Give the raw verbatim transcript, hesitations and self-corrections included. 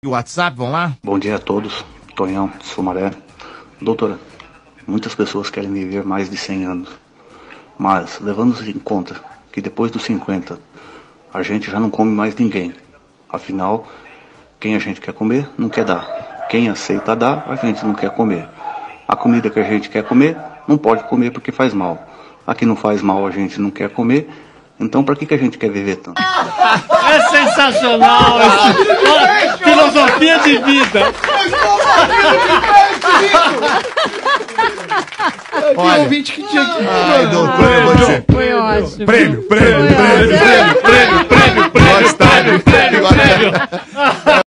E o WhatsApp, vamos lá? Bom dia a todos, Tonhão, Sumaré. Doutora, muitas pessoas querem viver mais de cem anos, mas levando em conta que depois dos cinquenta a gente já não come mais ninguém. Afinal, quem a gente quer comer não quer dar. Quem aceita dar, a gente não quer comer. A comida que a gente quer comer, não pode comer porque faz mal. A que não faz mal a gente não quer comer. Então, para que, que a gente quer viver tanto? É sensacional! Essa filosofia de vida! Olha, ouvinte que tinha que... ai, doutor, eu vou dizer. Foi ótimo. Prêmio, prêmio, prêmio, prêmio, prêmio, prêmio, prêmio, prêmio, prêmio, prêmio, prêmio.